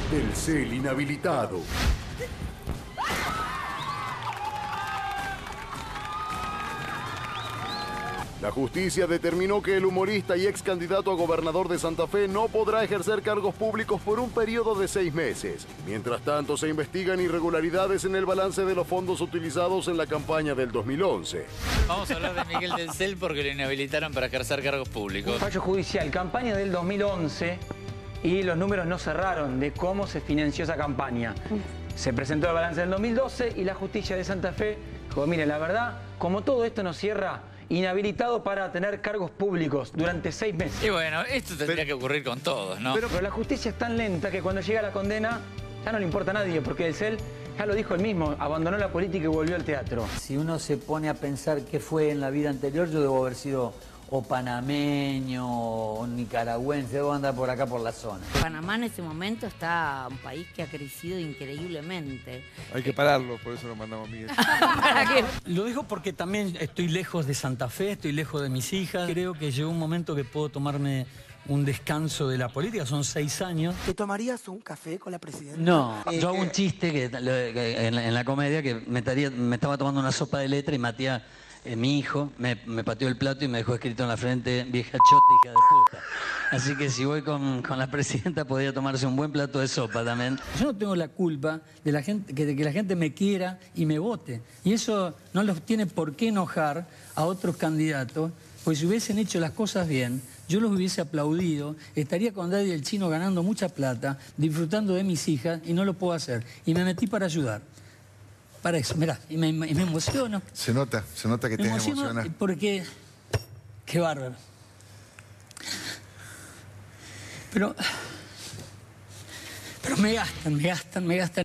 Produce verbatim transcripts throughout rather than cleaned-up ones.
Telcel inhabilitado. La justicia determinó que el humorista y ex candidato a gobernador de Santa Fe no podrá ejercer cargos públicos por un periodo de seis meses. Mientras tanto, se investigan irregularidades en el balance de los fondos utilizados en la campaña del dos mil once. Vamos a hablar de Miguel Delcel porque lo inhabilitaron para ejercer cargos públicos. Fallo judicial, campaña del dos mil once, y los números no cerraron de cómo se financió esa campaña. Se presentó el balance del dos mil doce y la justicia de Santa Fe dijo, mire, la verdad, como todo esto no cierra, inhabilitado para tener cargos públicos durante seis meses. Y bueno, esto tendría pero, que ocurrir con todos, ¿no? Pero, pero la justicia es tan lenta que cuando llega la condena ya no le importa a nadie, porque Delcel, ya lo dijo él mismo, abandonó la política y volvió al teatro. Si uno se pone a pensar qué fue en la vida anterior, yo debo haber sido o panameño, o nicaragüense, debo andar por acá por la zona. Panamá en ese momento está un país que ha crecido increíblemente. Hay que pararlo, por eso lo mandamos a Miguel. ¿Para qué? Lo digo porque también estoy lejos de Santa Fe, estoy lejos de mis hijas. Creo que llegó un momento que puedo tomarme un descanso de la política, son seis años. ¿Te tomarías un café con la presidenta? No, eh, yo hago un chiste que, que en, la, en la comedia que me, taría, me estaba tomando una sopa de letra y Matías, eh, mi hijo, me, me pateó el plato y me dejó escrito en la frente, vieja chota, hija de puta. Así que si voy con, con la presidenta podría tomarse un buen plato de sopa también. Yo no tengo la culpa de, la gente, que, de que la gente me quiera y me vote. Y eso no los tiene por qué enojar a otros candidatos, pues si hubiesen hecho las cosas bien, yo los hubiese aplaudido, estaría con Daddy el Chino ganando mucha plata, disfrutando de mis hijas, y no lo puedo hacer. Y me metí para ayudar. Para eso, mirá, y me, me, me emociono. Se nota, se nota que me te emociono emociona. Porque, qué bárbaro. Pero, pero me gastan, me gastan, me gastan.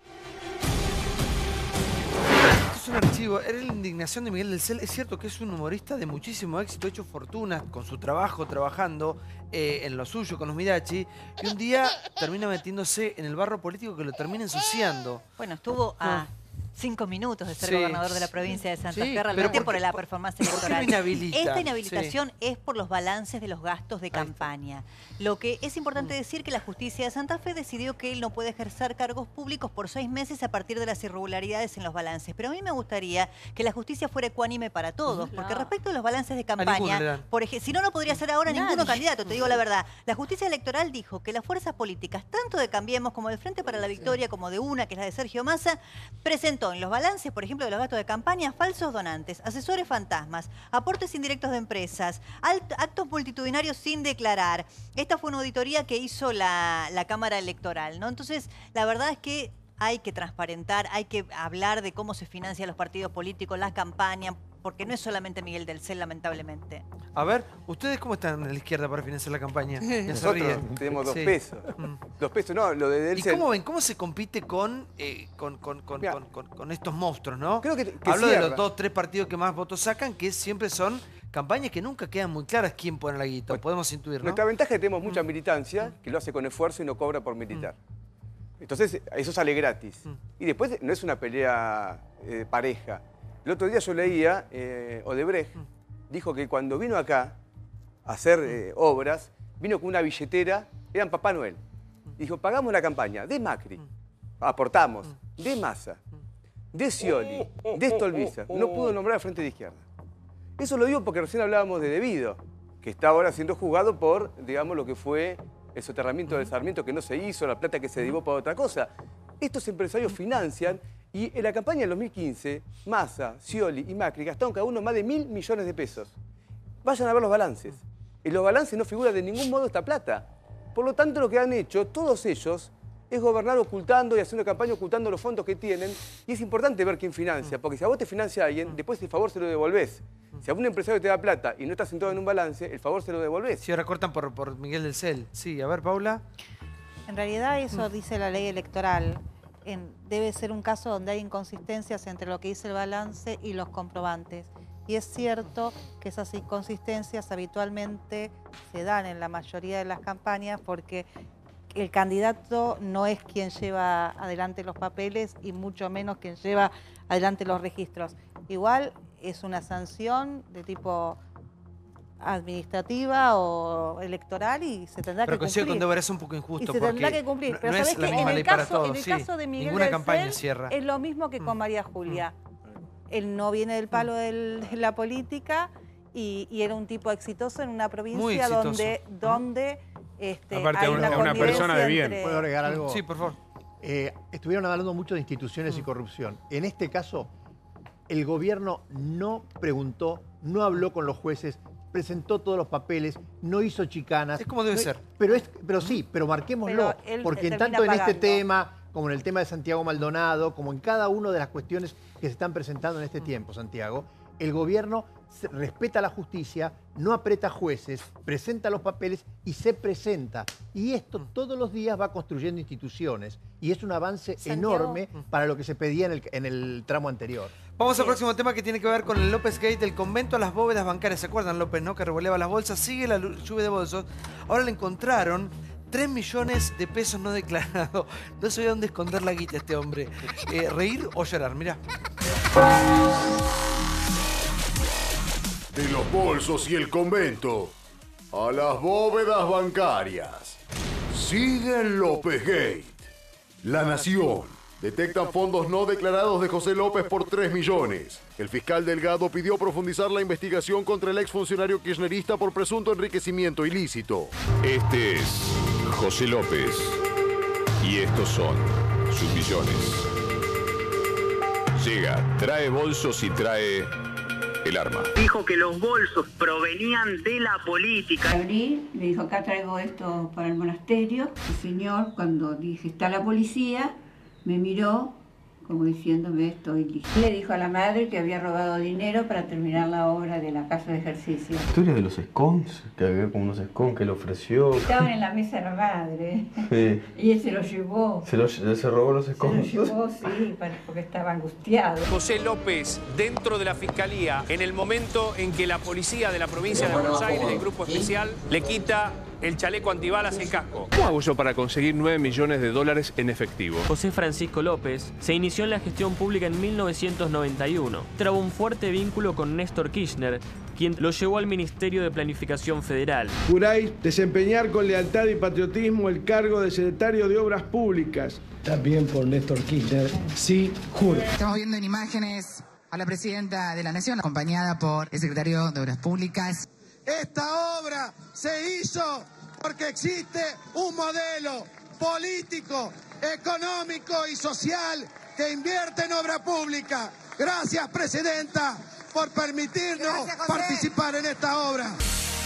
Es un archivo, era la indignación de Miguel Delcel. Es cierto que es un humorista de muchísimo éxito, ha hecho fortuna con su trabajo, trabajando eh, en lo suyo con los Mirachi, y un día termina metiéndose en el barro político que lo termina ensuciando. Bueno, estuvo a cinco minutos de ser Sí, gobernador de la provincia de Santa sí, Fe, realmente pero por ¿por qué- la por- performance por qué lo electoral. inhabilitan? Esta inhabilitación Sí. es por los balances de los gastos de campaña. Lo que es importante decir que la justicia de Santa Fe decidió que él no puede ejercer cargos públicos por seis meses a partir de las irregularidades en los balances. Pero a mí me gustaría que la justicia fuera ecuánime para todos, No. porque respecto a los balances de ninguno le campaña, dan. por ejemplo, si no, no podría ser ahora Nadie. ninguno candidato, te digo la verdad. La justicia electoral dijo que las fuerzas políticas, tanto de Cambiemos como del Frente para la Victoria, como de una, que es la de Sergio Massa, presentó en los balances, por ejemplo, de los gastos de campaña, falsos donantes, asesores fantasmas, aportes indirectos de empresas, alt- actos multitudinarios sin declarar. Esta fue una auditoría que hizo la, la Cámara Electoral, ¿no? Entonces, la verdad es que hay que transparentar, hay que hablar de cómo se financian los partidos políticos, las campañas, porque no es solamente Miguel Delcel, lamentablemente. A ver, ¿ustedes cómo están en la izquierda para financiar la campaña? Ya se Nosotros ríen. tenemos dos Sí. pesos. Mm. Dos pesos, no, lo de ¿Y Delcel. cómo ven? ¿Cómo se compite con, eh, con, con, con, Mira, con- con- con estos monstruos, no? creo que- que Hablo de cierra. los dos, tres partidos que más votos sacan, que siempre son campañas que nunca quedan muy claras quién pone la guita. Podemos intuir, ¿no? Nuestra ventaja es que tenemos mucha militancia, que lo hace con esfuerzo y no cobra por militar. Entonces, eso sale gratis. Mm. Y después no es una pelea eh, pareja. El otro día yo leía, eh, Odebrecht dijo que cuando vino acá a hacer eh, obras, vino con una billetera, eran Papá Noel. Dijo, pagamos la campaña de Macri, aportamos, de Massa, de Scioli, de Stolbizer. No pudo nombrar al Frente de Izquierda. Eso lo digo porque recién hablábamos de Debido, que está ahora siendo juzgado por, digamos, lo que fue el soterramiento del Sarmiento que no se hizo, la plata que se derivó para otra cosa. Estos empresarios financian y en la campaña del dos mil quince, Massa, Scioli y Macri gastaron cada uno más de mil millones de pesos. Vayan a ver los balances. En los balances no figura de ningún modo esta plata. Por lo tanto, lo que han hecho todos ellos es gobernar ocultando y haciendo campaña ocultando los fondos que tienen. Y es importante ver quién financia, porque si a vos te financia alguien, después el favor se lo devolvés. Si a un empresario te da plata y no está sentado en un balance, el favor se lo devolvés. Si ahora cortan por, por Miguel Delcel. Sí, a ver, Paula. En realidad eso dice la ley electoral. En- debe ser un caso donde hay inconsistencias entre lo que dice el balance y los comprobantes. Y es cierto que esas inconsistencias habitualmente se dan en la mayoría de las campañas porque el candidato no es quien lleva adelante los papeles y mucho menos quien lleva adelante los registros. Igual es una sanción de tipo administrativa o electoral y se tendrá Pero que coincido cumplir. con Débora, es un poco injusto Y se porque tendrá que cumplir. no- Pero no sabés es la que misma en ley el para caso, todos. en el sí. caso de Miguel Ninguna del campaña Cel, cierra. es lo mismo que con María Julia. Él no viene del palo del- de la política y, y era un tipo exitoso en una Muy provincia exitoso. donde, donde este, Aparte, hay una- una, una convivencia persona de bien. entre- ¿Puedo agregar algo? Sí, por favor. Eh, estuvieron hablando mucho de instituciones y corrupción. En este caso, el gobierno no preguntó, no habló con los jueces, presentó todos los papeles, no hizo chicanas. Es como debe No- ser. Pero, es, pero sí, pero marquémoslo. Pero él porque en termina tanto en este pagando. tema, como en el tema de Santiago Maldonado, como en cada una de las cuestiones que se están presentando en este tiempo, Santiago, el gobierno se- respeta la justicia, no aprieta jueces, presenta los papeles y se presenta. Y esto todos los días va construyendo instituciones. Y es un avance Santiago. enorme para lo que se pedía en el, en el tramo anterior. Vamos al próximo tema que tiene que ver con el López Gate, el convento a las bóvedas bancarias. ¿Se acuerdan, López, no? Que revoleaba las bolsas. Sigue la lu- lluvia de bolsos. Ahora le encontraron tres millones de pesos no declarados. No sabía dónde esconder la guita este hombre. Eh, ¿Reír o llorar? Mirá. De los bolsos y el convento a las bóvedas bancarias. Sigue el López Gate. La Nación. Detectan fondos no declarados de José López por tres millones. El fiscal Delgado pidió profundizar la investigación contra el exfuncionario kirchnerista por presunto enriquecimiento ilícito. Este es José López y estos son sus millones. Llega, trae bolsos y trae el arma. Dijo que los bolsos provenían de la política. Abrí, le dijo, acá traigo esto para el monasterio. El señor, cuando dije, está la policía, me miró como diciéndome, estoy listo. Le dijo a la madre que había robado dinero para terminar la obra de la casa de ejercicio. La historia de los scones, que había como unos scones que le ofreció. Estaban en la mesa de la madre. Sí. Y él se los llevó. ¿Se, lo, se robó los Se los scones? llevó, sí, porque estaba angustiado. José López, dentro de la Fiscalía, en el momento en que la policía de la provincia de Buenos Aires, el grupo especial, le quita el chaleco antibalas y el casco. ¿Cómo hago yo para conseguir nueve millones de dólares en efectivo? José Francisco López se inició en la gestión pública en mil novecientos noventa y uno. Trabó un fuerte vínculo con Néstor Kirchner, quien lo llevó al Ministerio de Planificación Federal. Juráis desempeñar con lealtad y patriotismo el cargo de secretario de Obras Públicas. También por Néstor Kirchner, sí, juro. Estamos viendo en imágenes a la presidenta de la Nación, acompañada por el secretario de Obras Públicas. Esta obra se hizo porque existe un modelo político, económico y social que invierte en obra pública. Gracias, Presidenta, por permitirnos Gracias, participar en esta obra.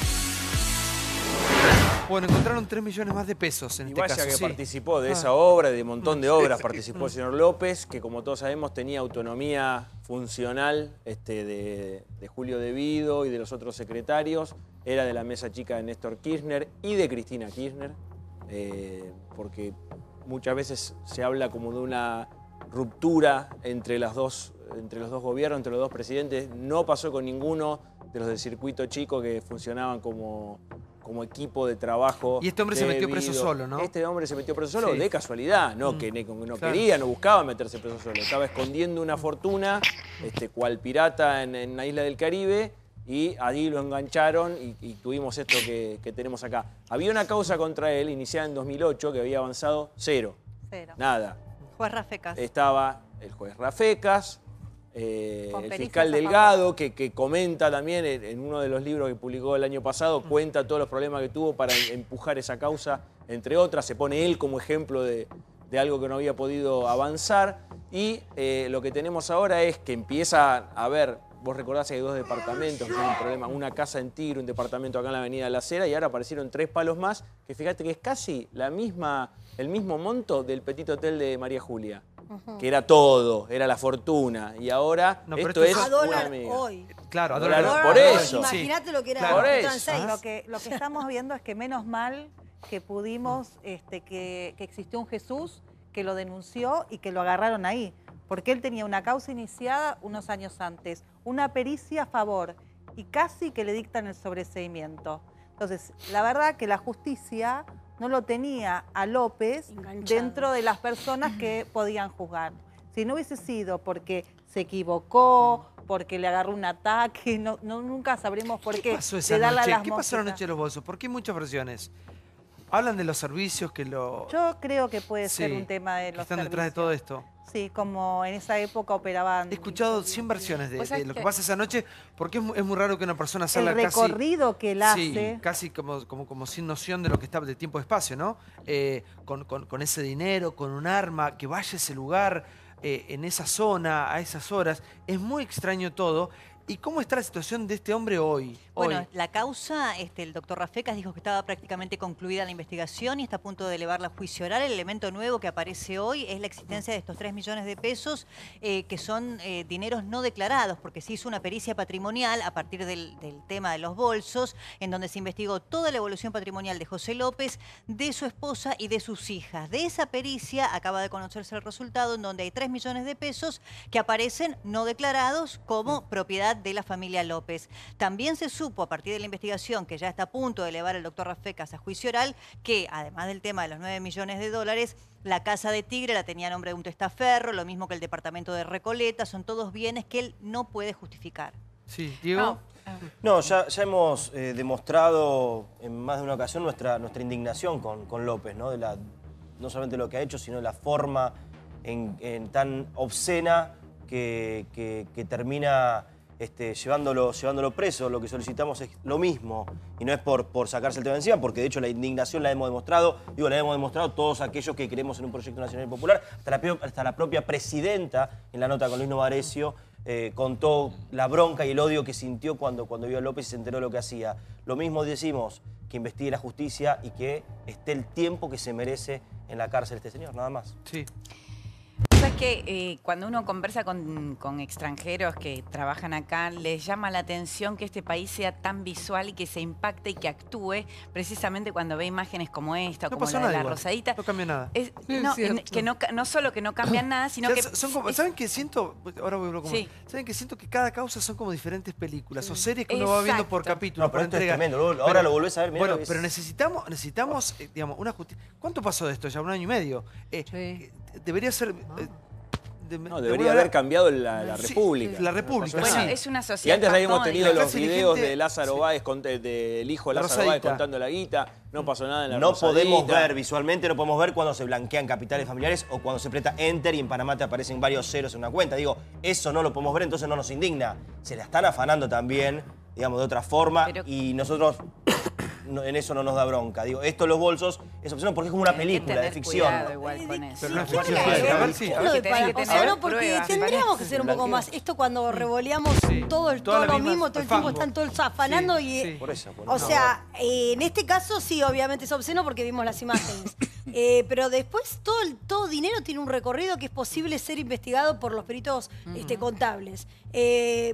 Bueno, encontraron tres millones más de pesos en Y este vaya caso. que sí. participó de Ah. esa obra, de un montón de Mm. obras participó el señor López, que como todos sabemos tenía autonomía funcional este, de, de Julio De Vido y de los otros secretarios. Era de la mesa chica de Néstor Kirchner y de Cristina Kirchner, eh, porque muchas veces se habla como de una ruptura entre, las dos, entre los dos gobiernos, entre los dos presidentes. No pasó con ninguno de los del circuito chico que funcionaban como, como equipo de trabajo. Y este hombre se de metió preso Vido. solo, ¿no? Este hombre se metió preso solo Sí. de casualidad, no Mm. que ne- no Claro. quería, no buscaba meterse preso solo. Estaba escondiendo una fortuna, este, cual pirata en, en la isla del Caribe, y allí lo engancharon y, y tuvimos esto que, que tenemos acá. Había una causa contra él iniciada en dos mil ocho que había avanzado cero. Cero. Nada. Juez Rafecas. Estaba el juez Rafecas, eh, Con el pericias fiscal a Delgado, que, que comenta también en, en uno de los libros que publicó el año pasado, cuenta todos los problemas que tuvo para em- empujar esa causa, entre otras. Se pone él como ejemplo de, de algo que no había podido avanzar. Y eh, lo que tenemos ahora es que empieza a haber, vos recordás que hay dos departamentos que tienen un problema, una casa en Tigre, un departamento acá en la Avenida de la Cera, y ahora aparecieron tres palos más, que fíjate que es casi la misma, el mismo monto del Petit Hotel de María Julia. Que era todo, era la fortuna. Y ahora No, pero esto, esto es es- A una dólar amiga. hoy. Claro, a Dólar, dólar. por eso. Imagínate lo que era Claro. el Por Titán eso. seis. Lo que, lo que estamos viendo es que menos mal que pudimos, este, que, que existió un Jesús que lo denunció y que lo agarraron ahí. Porque él tenía una causa iniciada unos años antes, una pericia a favor y casi que le dictan el sobreseimiento. Entonces, la verdad que la justicia no lo tenía a López Enganchado. dentro de las personas que podían juzgar. Si no hubiese sido porque se equivocó, porque le agarró un ataque, no, no nunca sabremos por qué. ¿Qué pasó esa de darle a noche? las ¿Qué pasó la mosquitas. noche de los bolsos? ¿Por qué hay muchas versiones? Hablan de los servicios que lo... Yo creo que puede ser Sí, un tema de que los están detrás de todo esto. Sí, como en esa época operaban... He escuchado cien versiones de, Pues de es lo que que- pasa esa noche, porque es, mu- es muy raro que una persona El salga casi... recorrido que él Sí, hace... casi como, como, como sin noción de lo que está de tiempo y espacio, ¿no? Eh, con, con- con ese dinero, con un arma, que vaya a ese lugar, eh, en esa zona, a esas horas. Es muy extraño todo. ¿Y cómo está la situación de este hombre hoy? Bueno, Hoy. la causa, este, el doctor Rafecas dijo que estaba prácticamente concluida la investigación y está a punto de elevarla a juicio oral. El elemento nuevo que aparece hoy es la existencia de estos tres millones de pesos eh, que son eh, dineros no declarados, porque se hizo una pericia patrimonial a partir del, del tema de los bolsos, en donde se investigó toda la evolución patrimonial de José López, de su esposa y de sus hijas. De esa pericia acaba de conocerse el resultado, en donde hay tres millones de pesos que aparecen no declarados como propiedad de la familia López. También se supo a partir de la investigación, que ya está a punto de elevar el doctor Rafecas a juicio oral, que además del tema de los nueve millones de dólares, la Casa de Tigre la tenía a nombre de un testaferro, lo mismo que el departamento de Recoleta, son todos bienes que él no puede justificar. Sí, Diego. No, ya, ya hemos eh, demostrado en más de una ocasión nuestra, nuestra indignación con, con López, ¿no? De la, no solamente lo que ha hecho, sino de la forma en, en tan obscena que, que, que termina este, llevándolo, llevándolo preso. Lo que solicitamos es lo mismo, y no es por, por sacarse el tema encima, porque de hecho la indignación la hemos demostrado, digo, la hemos demostrado todos aquellos que creemos en un proyecto nacional y popular, hasta la, hasta la propia presidenta, en la nota con Luis Novarecio, Eh, contó la bronca y el odio que sintió cuando, cuando vio a López y se enteró de lo que hacía. Lo mismo decimos, que investigue la justicia y que esté el tiempo que se merece en la cárcel este señor, nada más. Sí. ¿Sabes que eh, cuando uno conversa con, con extranjeros que trabajan acá, les llama la atención que este país sea tan visual y que se impacte y que actúe precisamente cuando ve imágenes como esta, No como pasó la de nada la igual. rosadita? No cambió nada. Es- Es no, cierto. en- que no, ca- no solo que no cambian nada, sino Ya, que... son como- es- ¿Saben qué siento? Ahora voy a hablar como... Sí. ¿Saben qué siento? Que cada causa son como diferentes películas o series que uno va viendo por Exacto. capítulo, No, pero por esto es entrega. tremendo, luego- ahora lo volvés a ver, mirá Bueno, lo que es. pero necesitamos, necesitamos eh, digamos, una justicia... ¿Cuánto pasó de esto? Ya un año y medio. Eh, eh, Debería ser... eh, de- No, de debería alguna haber cambiado la, la Sí, República. la República, Bueno, sí. es una Y sociedad antes habíamos patónica. tenido La los clase videos dirigente- de Lázaro sí. Báez, cont- del hijo de La Lázaro Báez rosadita. contando la guita. No pasó nada en la No rosadita. podemos ver visualmente, no podemos ver cuando se blanquean capitales familiares o cuando se aprieta Enter y en Panamá te aparecen varios ceros en una cuenta. Digo, eso no lo podemos ver, entonces no nos indigna. Se la están afanando también, digamos, de otra forma, Pero- y nosotros no- en eso no nos da bronca. Digo, esto los bolsos es opcional porque es como una Hay que película de tener ficción. cuidado igual con eso. Pero no es Sí, ficción. claro. A ver, sí, a ver. Porque tenés que O tener sea, no, porque pruebas, tendríamos que me ser un parece. poco más. Esto cuando revoleamos todo, el, Toda todo la lo misma- mismo, todo el el tiempo fango. están todos afanando Sí, y... sí. Por eso, por O eso. sea, eh, en este caso sí, obviamente es obsceno porque vimos las imágenes. Eh, pero después todo, el, todo dinero tiene un recorrido que es posible ser investigado por los peritos este, contables. Eh,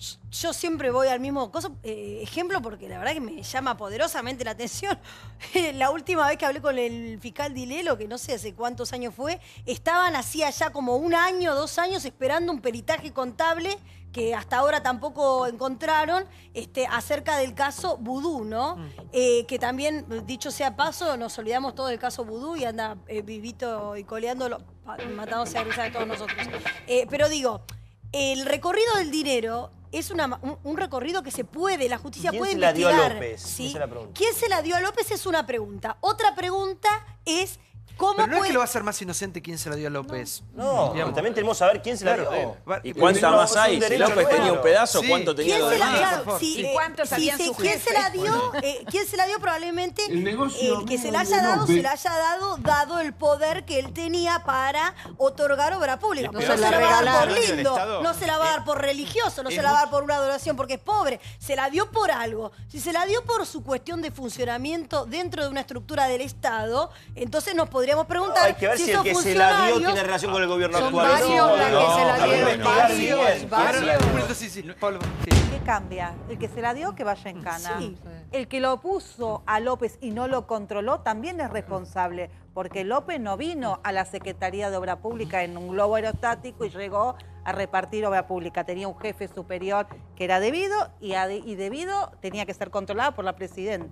yo siempre voy al mismo coso, eh, ejemplo porque la verdad que me llama poderosamente la atención. La última vez que hablé con el fiscal Dilelo, que no sé hace cuántos años fue, estaban hacía ya como un año, dos años esperando un peritaje contable que hasta ahora tampoco encontraron, este, acerca del caso Vudú, ¿no? Eh, que también, dicho sea paso, nos olvidamos todo del caso Vudú y anda eh, vivito y coleándolo, pa- matándose a risa de todos nosotros. Eh, pero digo, el recorrido del dinero es una, un, un recorrido que se puede, la justicia ¿Quién puede se la dio a investigar. López? ¿sí? Esa es la pregunta. ¿Quién se la dio a López? Es una pregunta. Otra pregunta es, ¿cómo Pero no es puede...? que lo va a hacer más inocente quién se la dio a López. No, Digamos. también tenemos que saber quién se la Claro, dio. eh, va- ¿Y eh, cuánta no, más es un hay? Si derecho López nuestro. tenía un pedazo, Sí. ¿cuánto tenía ¿Quién lo se la, demás? claro, favor. sí, ¿Y eh, cuántos sí, sabían sí, su ¿quién jefe? se la dio? Eh, ¿Quién se la dio? Probablemente El negocio el que se mío la de haya dado, López. se la haya dado, dado el poder que él tenía para otorgar obra pública. Sí, No pero se la ¿es va a dar regalaron por del lindo, Estado? no se la va a dar por religioso, no es se la va a dar mucho- por una adoración porque es pobre. Se la dio por algo. Si se la dio por su cuestión de funcionamiento dentro de una estructura del Estado, entonces nos podríamos preguntar Hay que ver si, el esos que se la dio funcionarios- tiene relación con el gobierno Son actual. varios No, las que no, se la hay que dieron, investigar varios, bien. varios. Sí, sí, Pablo, sí. ¿Qué cambia? El que se la dio, que vaya en cana. Sí. El que lo puso a López y no lo controló también es responsable, porque López no vino a la Secretaría de Obra Pública en un globo aerostático y llegó a repartir obra pública. Tenía un jefe superior que era debido y, a- y debido tenía que ser controlado por la presidenta.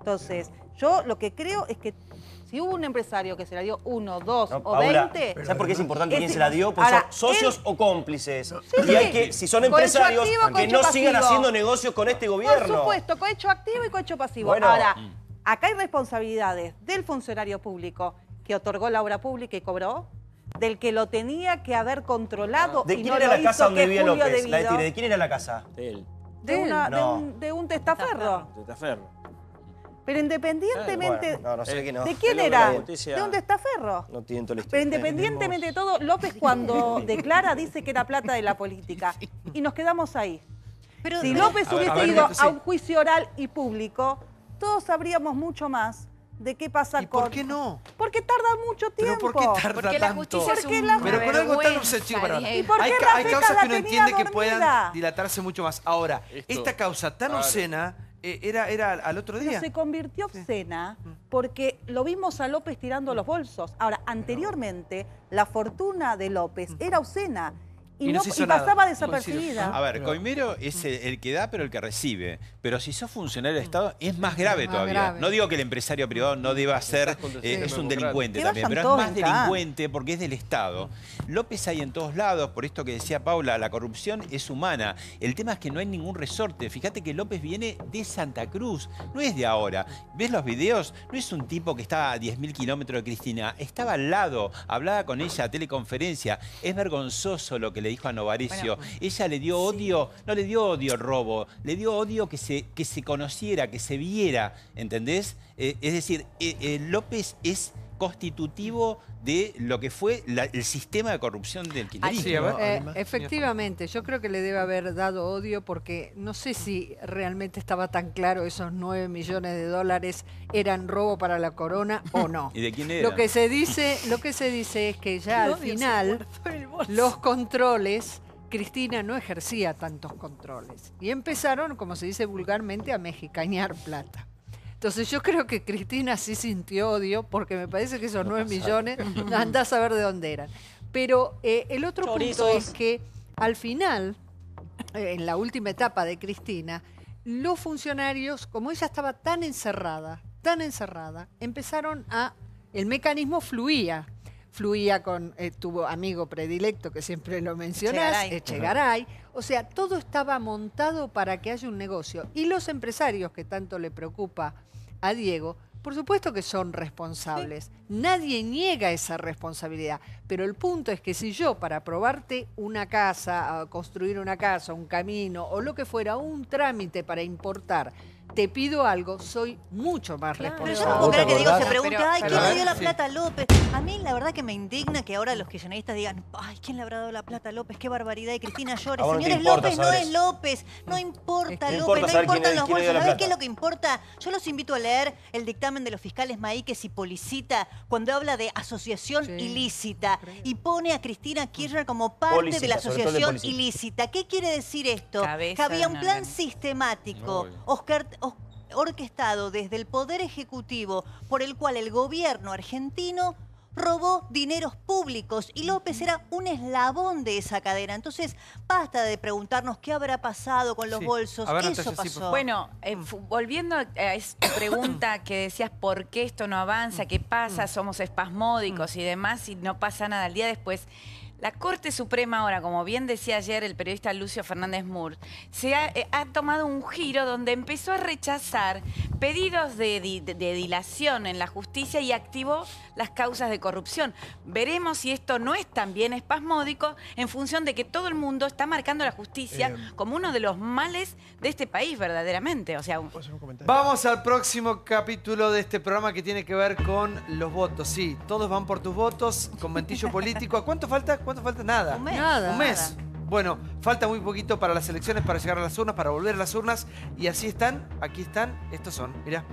Entonces, yo lo que creo es que si hubo un empresario que se la dio uno, dos No, o Paula, veinte... ¿sabes por qué es importante es- quién se la dio? Porque ahora, son socios él- o cómplices. Sí, y sí. hay que, si son Cohecho empresarios, activo, que cohecho no sigan pasivo. haciendo negocios con este gobierno. Por supuesto, cohecho activo y cohecho pasivo. Bueno. Ahora, Mm. acá hay responsabilidades del funcionario público que otorgó la obra pública y cobró, del que lo tenía que haber controlado ¿De y quién no era lo la hizo, casa donde que vivía Julio López? La de Devido, Tigre, ¿de quién era la casa? De él. de, una- de No. un, de un testaferro. De Taferro. Pero independientemente... Bueno, no, no sé de quién no. ¿De quién Es lo que era? la justicia- De un testaferro. No tienen toda la Pero historia. independientemente de todo, López cuando declara dice que era plata de la política. Y nos quedamos ahí. Pero- si pero- López A ver, hubiese a ver, ido sí. a un juicio oral y público, todos sabríamos mucho más de qué pasa ¿Y con... por qué no? Porque tarda mucho tiempo. ¿Pero por qué tarda Porque la tanto? justicia es Porque un la- Pero por algo tan vergüenza, obsesivo, para Diego. ¿Y por qué hay, ca- hay Rafecas causas la que uno tenía entiende que dormida? puedan dilatarse mucho más. Ahora, Esto- esta causa tan Claro. obscena eh, era, era al otro Pero día. se convirtió obscena porque lo vimos a López tirando los bolsos. Ahora, anteriormente, la fortuna de López era obscena y, Y no no, se hizo y nada. pasaba Coincido. desapercibida. A ver, Coimero es el, el que da, pero el que recibe. Pero si sos funcionario del Estado, es más grave más todavía. grave. No digo que el empresario privado no deba ser, Estás contra el eh, sistema es un democrático. delincuente Que también, vayan pero es todos más en K. delincuente porque es del Estado. López hay en todos lados, por esto que decía Paula, la corrupción es humana. El tema es que no hay ningún resorte. Fíjate que López viene de Santa Cruz, no es de ahora. ¿Ves los videos? No es un tipo que estaba a diez mil kilómetros de Cristina, estaba al lado, hablaba con ella a teleconferencia. Es vergonzoso lo que le dijo a Novarecio. Bueno, ella le dio odio, no le dio odio al robo, le dio odio que se, que se conociera, que se viera, ¿entendés? Eh, es decir, eh, eh, López es constitutivo de lo que fue la- el sistema de corrupción del kirchnerismo. Sí, a ver. Eh, Además, efectivamente, yo creo que le debe haber dado odio porque no sé si realmente estaba tan claro esos nueve millones de dólares eran robo para la corona o no. ¿Y de quién era? Lo que se dice, lo que se dice es que ya El al odio se final guardó en el bolso. los controles, Cristina no ejercía tantos controles y empezaron, como se dice vulgarmente, a mexicañar plata. Entonces yo creo que Cristina sí sintió odio porque me parece que esos nueve millones anda a saber de dónde eran. Pero eh, el otro punto es que al final, eh, en la última etapa de Cristina, los funcionarios, como ella estaba tan encerrada, tan encerrada, empezaron a... El mecanismo fluía. Fluía con eh, tu amigo predilecto, que siempre lo mencionás, Echegaray. Echegaray. O sea, todo estaba montado para que haya un negocio. Y los empresarios, que tanto le preocupa a Diego, por supuesto que son responsables. Nadie niega esa responsabilidad. Pero el punto es que si yo, para aprobarte una casa, a construir una casa, un camino o lo que fuera, un trámite para importar, te pido algo, soy mucho más Pero responsable. yo no puedo creer que Diego se Pero- pregunte, ay, ¿quién pero- le dio la sí. plata a López? A mí la verdad que me indigna que ahora los kirchneristas digan, ay, ¿quién le habrá dado la plata a López? Qué barbaridad. Y Cristina llore. A vos no te Señores, importa López no saber es eso. López. No importa No López, importa no saber quién importan le- los quién le dio bolsos. la ¿Sabés plata. qué es lo que importa? Yo los invito a leer el dictamen de los fiscales Maíquez y Policita cuando habla de asociación Sí. ilícita y pone a Cristina Kirchner como parte Policita, de la sobre todo de asociación Policita. ilícita. ¿Qué quiere decir esto? Cabeza Que había de un una plan organización. sistemático, Obvio. Oscar, os- orquestado desde el Poder Ejecutivo por el cual el gobierno argentino robó dineros públicos y López era un eslabón de esa cadena. Entonces, basta de preguntarnos qué habrá pasado con los Sí. bolsos. A ver, Eso Natalia, sí, por pasó. favor. Bueno, eh, fu- volviendo a esta pregunta que decías, ¿por qué esto no avanza? ¿Qué pasa? Somos espasmódicos y demás y no pasa nada. Al día después, la Corte Suprema ahora, como bien decía ayer el periodista Lucio Fernández Mur, se ha, eh, ha tomado un giro donde empezó a rechazar pedidos de, di- de- de dilación en la justicia y activó las causas de corrupción. Veremos si esto no es también espasmódico en función de que todo el mundo está marcando la justicia Eh, como uno de los males de este país, verdaderamente. O sea, un- ¿Puedo hacer un comentario? Vamos al próximo capítulo de este programa que tiene que ver con los votos. Sí, todos van por tus votos, con ventillo político. ¿A cuánto falta? ¿Cuánto falta? Nada. Un mes. Nada. Un mes. Bueno, falta muy poquito para las elecciones, para llegar a las urnas, para volver a las urnas. Y así están, aquí están, estos son. Mirá.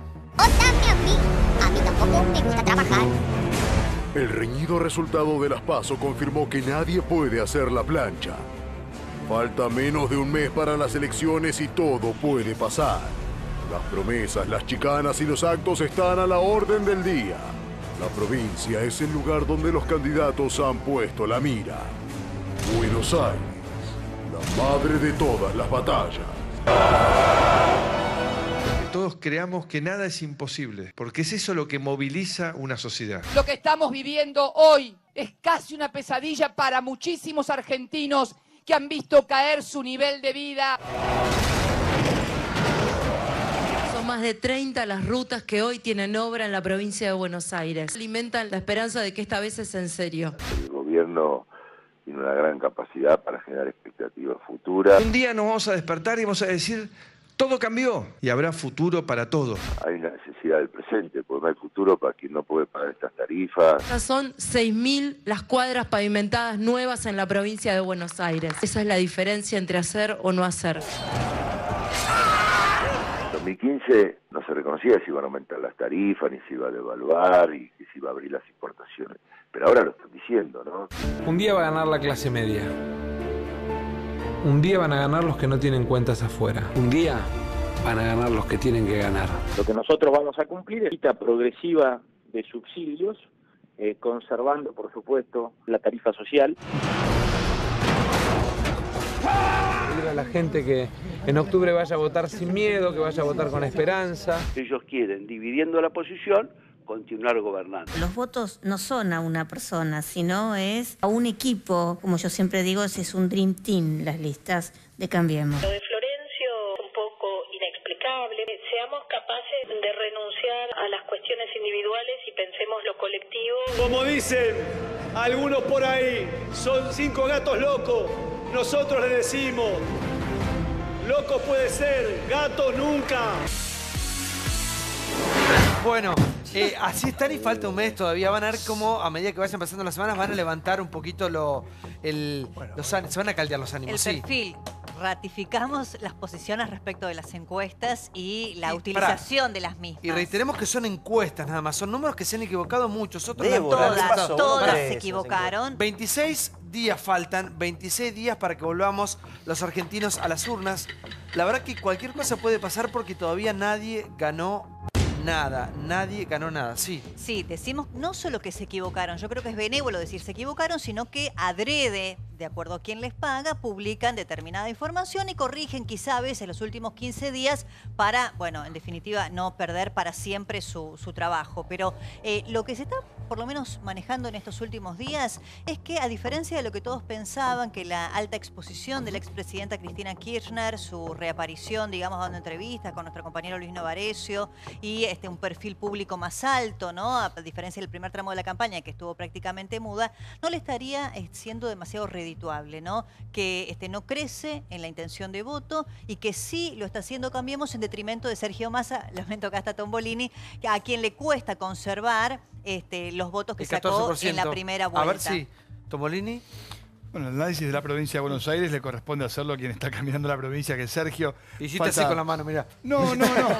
A mí tampoco me gusta trabajar. El reñido resultado de las PASO confirmó que nadie puede hacer la plancha. Falta menos de un mes para las elecciones y todo puede pasar. Las promesas, las chicanas y los actos están a la orden del día. La provincia es el lugar donde los candidatos han puesto la mira. Buenos Aires, la madre de todas las batallas. todos creamos que nada es imposible, porque es eso lo que moviliza una sociedad. Lo que estamos viviendo hoy es casi una pesadilla para muchísimos argentinos que han visto caer su nivel de vida. Son más de treinta las rutas que hoy tienen obra en la provincia de Buenos Aires. Alimentan la esperanza de que esta vez es en serio. El gobierno tiene una gran capacidad para generar expectativas futuras. Un día nos vamos a despertar y vamos a decir, todo cambió y habrá futuro para todo. Hay una necesidad del presente, porque no hay futuro para quien no puede pagar estas tarifas. Ya son seis mil las cuadras pavimentadas nuevas en la provincia de Buenos Aires. Esa es la diferencia entre hacer o no hacer. En dos mil quince no se reconocía si iban a aumentar las tarifas, ni si iba a devaluar, y que si iba a abrir las importaciones. Pero ahora lo están diciendo, ¿no? Un día va a ganar la clase media. Un día van a ganar los que no tienen cuentas afuera. Un día van a ganar los que tienen que ganar. Lo que nosotros vamos a cumplir es quita progresiva de subsidios, eh, conservando, por supuesto, la tarifa social. Pedir a la gente que en octubre vaya a votar sin miedo, que vaya a votar con esperanza. Ellos quieren, dividiendo la oposición, continuar gobernando. Los votos no son a una persona, sino es a un equipo. Como yo siempre digo, es un dream team, las listas de Cambiemos. Lo de Florencio es un poco inexplicable. Seamos capaces de renunciar a las cuestiones individuales y pensemos lo colectivo. Como dicen algunos por ahí, son cinco gatos locos. Nosotros le decimos, loco puede ser, gato nunca. Bueno, eh, así están y falta un mes todavía. Van a ver cómo, a medida que vayan pasando las semanas, van a levantar un poquito lo, el, bueno, los ánimos. Se van a caldear los ánimos. El sí. perfil. Ratificamos las posiciones respecto de las encuestas y la Y, utilización pará. de las mismas. Y reiteremos que son encuestas nada más. Son números que se han equivocado muchos. Otros Débora, han- todas, Pará. todas se equivocaron. veintiséis días faltan, veintiséis días para que volvamos los argentinos a las urnas. La verdad que cualquier cosa puede pasar porque todavía nadie ganó nada. Nadie ganó nada, sí. Sí, decimos no solo que se equivocaron, yo creo que es benévolo decir se equivocaron, sino que adrede, de acuerdo a quien les paga, publican determinada información y corrigen quizá a veces los últimos quince días para, bueno, en definitiva, no perder para siempre su, su trabajo. Pero eh, lo que se está, por lo menos, manejando en estos últimos días es que, a diferencia de lo que todos pensaban, que la alta exposición de la expresidenta Cristina Kirchner, su reaparición, digamos, dando entrevistas con nuestro compañero Luis Novarecio y este, un perfil público más alto, ¿no? A diferencia del primer tramo de la campaña, que estuvo prácticamente muda, no le estaría eh, siendo demasiado redituable, ¿no? Que este, no crece en la intención de voto y que sí lo está haciendo Cambiemos en detrimento de Sergio Massa, lamento que hasta Tombolini, a quien le cuesta conservar este, los votos que El sacó catorce por ciento. en la primera vuelta. A ver, sí. Tombolini. Bueno, el análisis de la provincia de Buenos Aires le corresponde hacerlo a quien está caminando la provincia, que es Sergio. Hiciste así con la mano, mirá. No, no, no.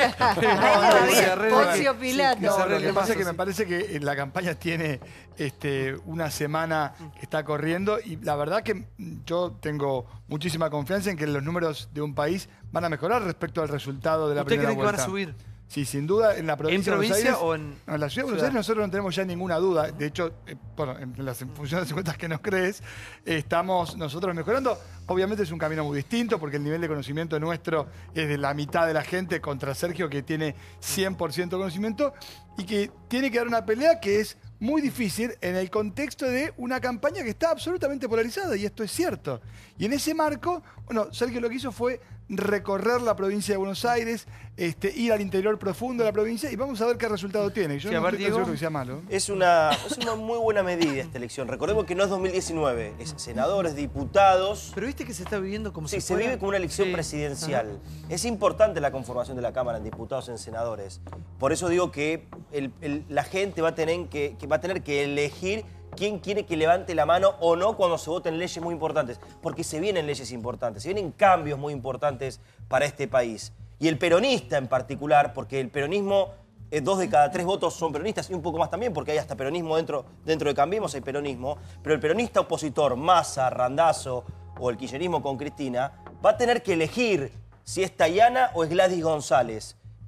Poncio Pilato. No, lo que pasa es que me parece que la campaña tiene este, una semana que está corriendo y la verdad que yo tengo muchísima confianza en que los números de un país van a mejorar respecto al resultado de la ¿Usted primera cree que vuelta. van a subir? Sí, sin duda, en la provincia, ¿En provincia de Buenos Aires, o en no, en la ciudad de Buenos ciudad? Aires nosotros no tenemos ya ninguna duda. De hecho, eh, bueno, en las en función de las encuestas que nos crees, eh, estamos nosotros mejorando. Obviamente es un camino muy distinto porque el nivel de conocimiento nuestro es de la mitad de la gente contra Sergio, que tiene cien por ciento de conocimiento y que tiene que dar una pelea que es muy difícil en el contexto de una campaña que está absolutamente polarizada, y esto es cierto. Y en ese marco, bueno, Sergio lo que hizo fue recorrer la provincia de Buenos Aires, este, ir al interior profundo de la provincia y vamos a ver qué resultado tiene. Yo Sí, no a ver, estoy tan Diego. seguro que sea malo. Es una, es una muy buena medida esta elección. Recordemos que no es dos mil diecinueve, es senadores, diputados. Pero viste que se está viviendo como Sí, si se fuera- vive como una elección Sí. presidencial. Ajá. Es importante la conformación de la Cámara en diputados, en senadores. Por eso digo que el- el- la gente va a, tener que, que va a tener que elegir quién quiere que levante la mano o no cuando se voten leyes muy importantes. Porque se vienen leyes importantes, se vienen cambios muy importantes para este país. Y el peronista en particular, porque el peronismo, eh, dos de cada tres votos son peronistas y un poco más también, porque hay hasta peronismo dentro, dentro de Cambiemos, hay peronismo. Pero el peronista opositor, Massa, Randazzo o el kirchnerismo con Cristina, va a tener que elegir si es Tayana o es Gladys González.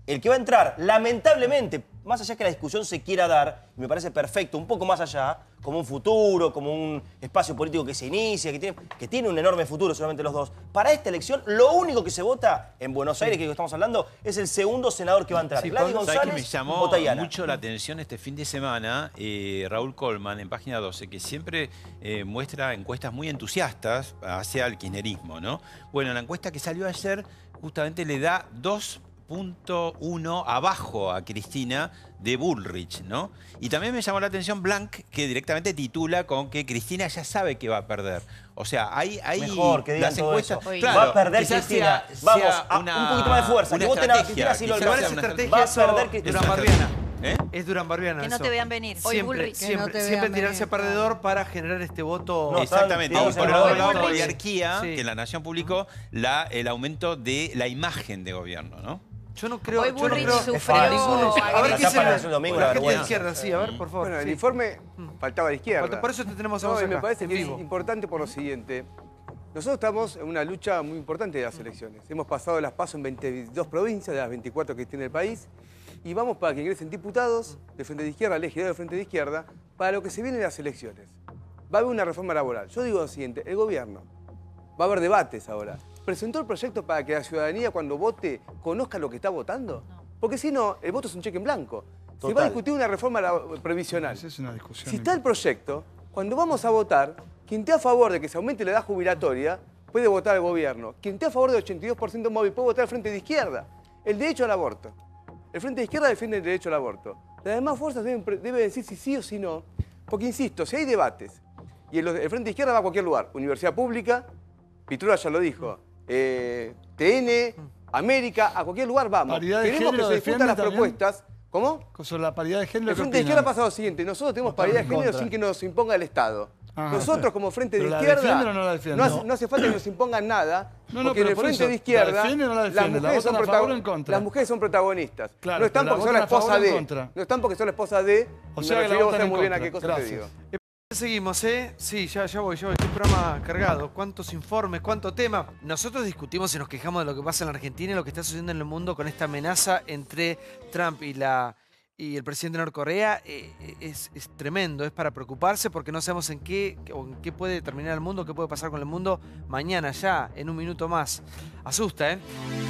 el que va a entrar, lamentablemente, más allá que la discusión se quiera dar, y me parece perfecto, un poco más allá, como un futuro, como un espacio político que se inicia, que tiene, que tiene un enorme futuro, solamente los dos. Para esta elección, lo único que se vota en Buenos Aires, que estamos hablando, es el segundo senador que va a entrar. Sí, Gladys ¿sabes González que me llamó o Tayana? mucho la atención este fin de semana? Eh, Raúl Colman, en Página doce, que siempre eh, muestra encuestas muy entusiastas hacia el kirchnerismo, ¿no? Bueno, la encuesta que salió ayer justamente le da dos punto uno abajo a Cristina de Bullrich, ¿no? Y también me llamó la atención Blanc, que directamente titula con que Cristina ya sabe que va a perder. O sea, hay, hay Mejor que digan las todo encuestas. eso. Claro, Va a perder quizás Cristina. sea- Vamos, sea a una- un poquito más de fuerza. una Que voten a estrategia, Cristina si lo quizás Igual sea esa una estrategia Va a eso perder es Cristina. durambarbiana. ¿Eh? Es durambarbiana Que no eso. te vean venir. Hoy Siempre, Bullrich. Que no siempre, te vean siempre venir. tirarse perdedor para generar este voto. No, Exactamente. están Y por el tirados otro en lado, la la bola. oligarquía, Sí. que La Nación publicó la, el aumento de la imagen de gobierno, ¿no? Yo no creo, Hoy yo no Bullrich creo sufrió a ninguno. A ver La qué tapa se de le- Nación Domingo, la una gente de vergüenza. izquierda, sí, a ver, por favor. Bueno, el sí. informe faltaba de izquierda. Por- por eso te tenemos a No, vos y me acá, parece en que vivo. es importante por lo siguiente. Nosotros estamos en una lucha muy importante de las elecciones. Hemos pasado las PASO en veintidós provincias de las veinticuatro que tiene el país y vamos para que ingresen diputados del Frente de Izquierda, legisladores del Frente de Izquierda, para lo que se viene en las elecciones. Va a haber una reforma laboral. Yo digo lo siguiente, el gobierno, va a haber debates ahora. ¿Presentó el proyecto para que la ciudadanía cuando vote conozca lo que está votando? Porque si no, el voto es un cheque en blanco. Se Total. va a discutir una reforma la- previsional. Esa es una discusión. Si está el proyecto, cuando vamos a votar, quien esté a favor de que se aumente la edad jubilatoria puede votar al gobierno. Quien esté a favor del ochenta y dos por ciento móvil puede votar al Frente de Izquierda. El derecho al aborto. El Frente de Izquierda defiende el derecho al aborto. Las demás fuerzas deben, pre- deben decir si sí o si no. Porque, insisto, si hay debates y el, el Frente de Izquierda va a cualquier lugar, universidad pública, Pitrula ya lo dijo, eh, T N, América, a cualquier lugar vamos. Paridad de Queremos que género se discutan defiende las también. propuestas. ¿Cómo? Sobre la paridad de género. El ¿qué Frente de opinan? Izquierda ha pasado lo siguiente, nosotros tenemos Votaron paridad de en género contra. sin que nos imponga el Estado. Ajá. Nosotros como Frente de ¿Pero la Izquierda defienden o no la defienden? hace, No. no hace falta que nos impongan nada, No, no, porque pero en el por Frente eso, de Izquierda ¿la defienden o no la las, defienden? ¿La mujeres son votan a favor o en protagon- contra? las mujeres son protagonistas. Claro, no están pero la porque son la votan a favor esposa o en de, contra. no están porque son la esposa de, O y sea me que la refiero, votan sé en muy bien a contra. qué cosa Gracias. te digo. Seguimos, ¿eh? Sí, ya, ya voy, ya voy. Este programa cargado. ¿Cuántos informes? ¿Cuánto tema? Nosotros discutimos y nos quejamos de lo que pasa en la Argentina y lo que está sucediendo en el mundo con esta amenaza entre Trump y la y el presidente de Norcorea. Eh, es, es tremendo, es para preocuparse porque no sabemos en qué, o en qué puede terminar el mundo, qué puede pasar con el mundo mañana, ya, en un minuto más. Asusta, ¿eh?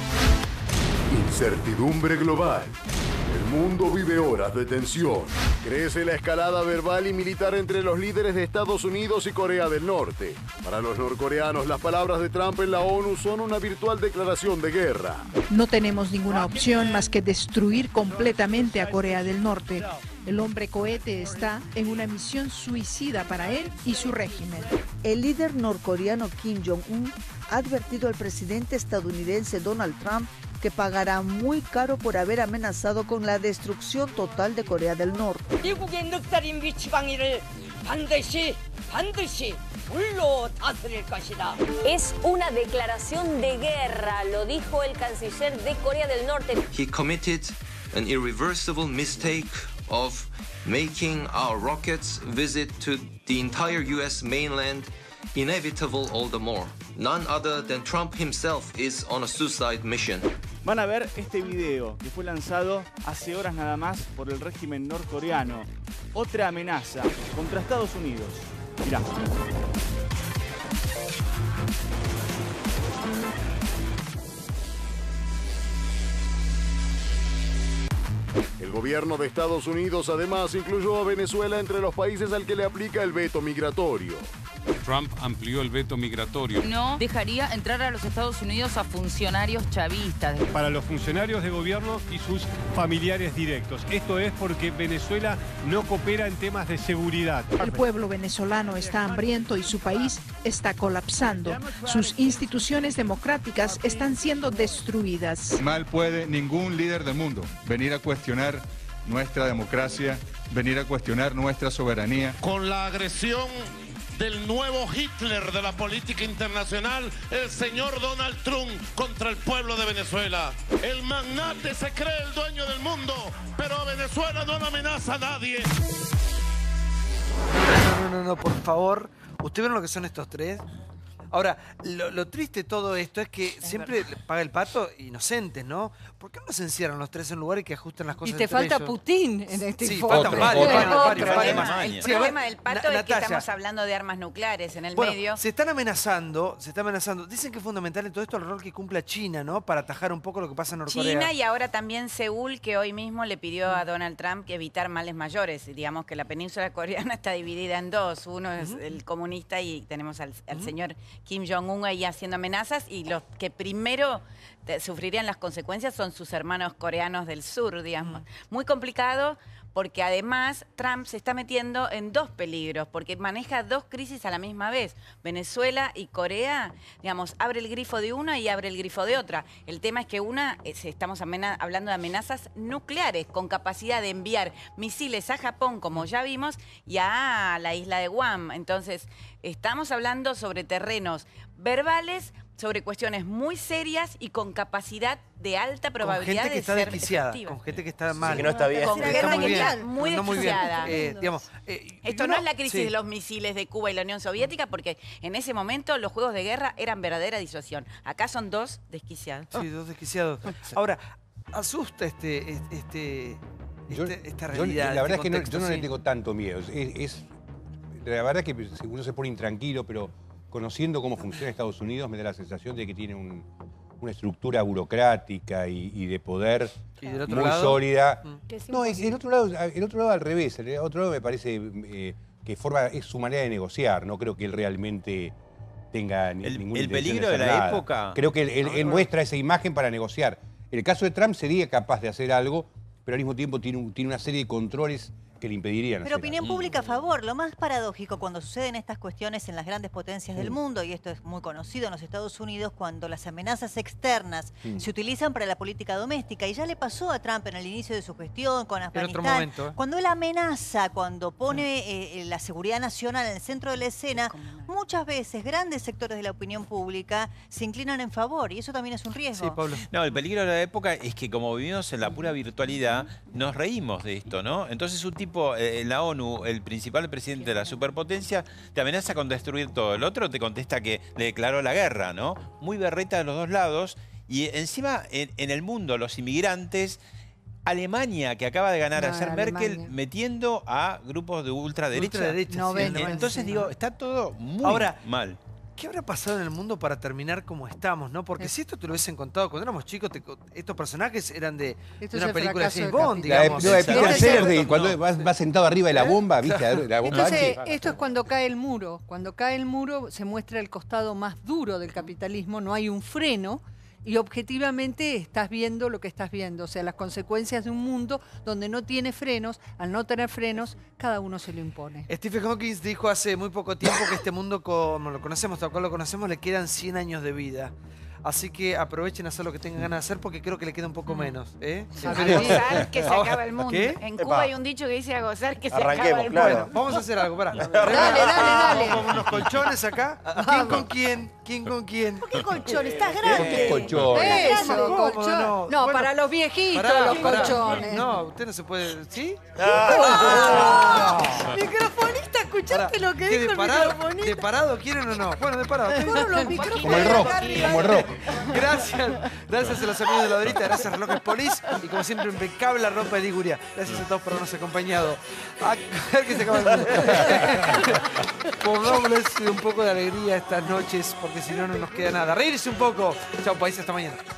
Incertidumbre global. El mundo vive horas de tensión. Crece la escalada verbal y militar entre los líderes de Estados Unidos y Corea del Norte. Para los norcoreanos, las palabras de Trump en la ONU son una virtual declaración de guerra. No tenemos ninguna opción más que destruir completamente a Corea del Norte. El hombre cohete está en una misión suicida para él y su régimen. El líder norcoreano Kim Jong-un ha advertido al presidente estadounidense Donald Trump que pagará muy caro por haber amenazado con la destrucción total de Corea del Norte. 미국의 늑살인 미치광이를 반드시 반드시 불로 다스릴 것이다. Es una declaración de guerra, lo dijo el canciller de Corea del Norte. He committed an irreversible mistake of making our rockets visit to the entire U S mainland inevitable all the more. None other than Trump himself is on a suicide mission. Van a ver este video que fue lanzado hace horas nada más por el régimen norcoreano. Otra amenaza contra Estados Unidos. Mirá. El gobierno de Estados Unidos además incluyó a Venezuela entre los países al que le aplica el veto migratorio. Trump amplió el veto migratorio. No dejaría entrar a los Estados Unidos a funcionarios chavistas. Para los funcionarios de gobierno y sus familiares directos. Esto es porque Venezuela no coopera en temas de seguridad. El pueblo venezolano está hambriento y su país está colapsando. Sus instituciones democráticas están siendo destruidas. Mal puede ningún líder del mundo venir a cuestionar nuestra democracia, venir a cuestionar nuestra soberanía. Con la agresión del nuevo Hitler de la política internacional, el señor Donald Trump contra el pueblo de Venezuela. El magnate se cree el dueño del mundo, pero a Venezuela no le amenaza a nadie. No, no, no, no, por favor. ¿Ustedes ven lo que son estos tres? Ahora, lo, lo triste de todo esto es que es siempre verdad. paga el pato inocentes, ¿no? ¿Por qué no se encierran los tres en un lugar y que ajusten las cosas Y te entre falta ellos? Putin en este Sí, informe. faltan varios, Bueno, varios, varios, el varios problema, más. el Sí, a ver, problema del pato Na- es que Natalia. estamos hablando de armas nucleares en el Bueno, medio. se están amenazando, se está amenazando. Dicen que es fundamental en todo esto el rol que cumpla China, ¿no? Para atajar un poco lo que pasa en Norcorea. China y ahora también Seúl, que hoy mismo le pidió a Donald Trump que evitar males mayores. Digamos que la península coreana está dividida en dos. Uno es Ujú. el comunista y tenemos al, al Ujú. señor Kim Jong-un ahí haciendo amenazas, y los que primero te- sufrirían las consecuencias son sus hermanos coreanos del sur, digamos. Muy complicado, porque además Trump se está metiendo en dos peligros, porque maneja dos crisis a la misma vez. Venezuela y Corea, digamos, abre el grifo de una y abre el grifo de otra. El tema es que una, eh, estamos amena- hablando de amenazas nucleares, con capacidad de enviar misiles a Japón, como ya vimos, y a la isla de Guam. Entonces, estamos hablando sobre terrenos verbales, sobre cuestiones muy serias y con capacidad de alta Con probabilidad gente que de está ser desquiciada, efectiva. con gente que está mal. que no está bien. Con Está guerra muy que bien, está muy no muy bien. desquiciada. Eh, digamos, eh, Esto y no uno- es la crisis sí. de los misiles de Cuba y la Unión Soviética, porque en ese momento los juegos de guerra eran verdadera disuasión. Acá son dos desquiciados. Sí, dos desquiciados. Ahora, asusta este, este, Yo- este- esta yo, realidad. la este verdad es que no, contexto, yo no le sí. tengo tanto miedo. Es, es- la verdad es que uno se pone intranquilo, pero conociendo cómo funciona Estados Unidos me da la sensación de que tiene un- una estructura burocrática y, y de poder ¿Y del otro muy lado? sólida. Mm. Que es No, es, el, otro lado, el otro lado al revés. El otro lado me parece eh, que forma, es su manera de negociar. No creo que él realmente tenga ni, El- ninguna el intención peligro de de hacer la nada. época- Creo que él, él- No, él no. muestra esa imagen para negociar. En el caso de Trump sería capaz de hacer algo, pero al mismo tiempo tiene, un- tiene una serie de controles que le impedirían Pero hacer opinión algo. pública a favor. Lo más paradójico cuando suceden estas cuestiones en las grandes potencias del Mm. mundo, y esto es muy conocido en los Estados Unidos, cuando las amenazas externas Mm. se utilizan para la política doméstica. Y ya le pasó a Trump en el inicio de su gestión con otro Afganistán. momento, ¿eh? Cuando él amenaza, cuando pone eh, la seguridad nacional en el centro de la escena, muchas veces grandes sectores de la opinión pública se inclinan en favor, y eso también es un riesgo. Sí, Pablo. No, el peligro de la época es que como vivimos en la pura virtualidad, nos reímos de esto, ¿no? Entonces un tipo eh, en la ONU, el principal presidente de la superpotencia, te amenaza con destruir todo. El otro te contesta que le declaró la guerra, ¿no? Muy berreta de los dos lados. Y encima, en, en el mundo, los inmigrantes... Alemania, que acaba de ganar a No, ser Merkel, Alemania. metiendo a grupos de ultraderecha. Ultraderecha, sí, noventa. noventa. Entonces digo, está todo muy Ahora, mal. ¿qué habrá pasado en el mundo para terminar como estamos, no? Porque si esto te lo hubiesen contado cuando éramos chicos, te co- estos personajes eran de, Esto de es una el película de fracaso James de Bond, La de, digamos. no, de Exacto. Peter Este es el- Sellers, de cuando va, va sentado arriba de la bomba, ¿viste? La bomba Entonces, anti. esto es cuando cae el muro. Cuando cae el muro se muestra el costado más duro del capitalismo, no hay un freno y objetivamente estás viendo lo que estás viendo, o sea, las consecuencias de un mundo donde no tiene frenos, al no tener frenos, cada uno se lo impone. Stephen Hawking dijo hace muy poco tiempo que este mundo como lo conocemos, tal cual lo conocemos, le quedan cien años de vida. Así que aprovechen a hacer lo que tengan ganas de hacer porque creo que le queda un poco menos. ¿eh? A gozar que se acaba el mundo. ¿Qué? En Epa. Cuba hay un dicho que dice a gozar que se Arranquemos, acaba el claro. mundo. Bueno, vamos a hacer algo, pará. Dale, dale, dale. Vamos con unos colchones acá. ¿Quién con quién? ¿Quién con quién? ¿Por qué colchón? Estás ¿Por grande. qué colchón? Eso, ¿Cómo colchón. no? No, Bueno, para los viejitos, Pará, los pará. colchones. No, usted no se puede. ¿Sí? Microfonista, ¿escuchaste lo que ¿Qué, dijo de el parado, microfonista? ¿De parado quieren o no? Bueno, de parado. Fueron los micrófonos Como el rock, acá arriba. como el rock. Gracias, gracias a los amigos de la Dorita, gracias a Relojes Polis y como siempre impecable la ropa de Liguria. Gracias a todos por habernos acompañado. A ver que se acaba el mundo. Pongámosles un poco de alegría estas noches porque si no no nos queda nada. Reírse un poco. Chao país, hasta mañana.